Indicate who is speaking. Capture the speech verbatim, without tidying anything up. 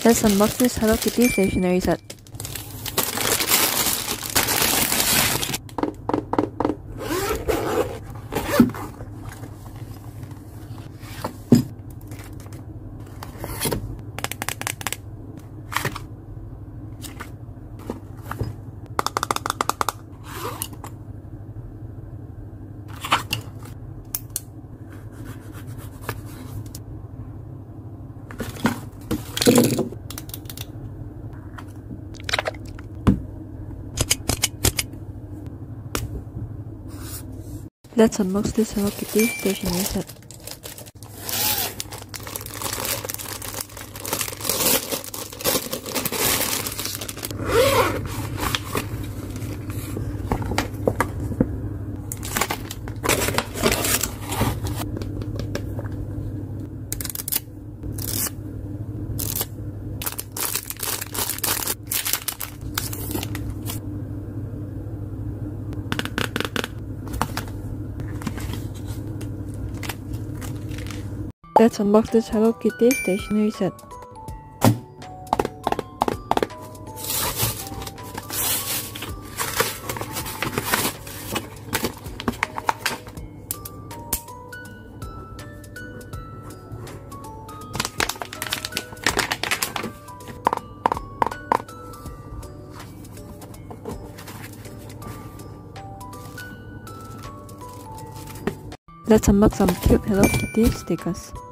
Speaker 1: Let's unbox this Hello Kitty stationery set. Let's unbox this Hello Kitty stationery set. Let's unbox this Hello Kitty stationery set. Let's unbox some cute Hello Kitty stickers.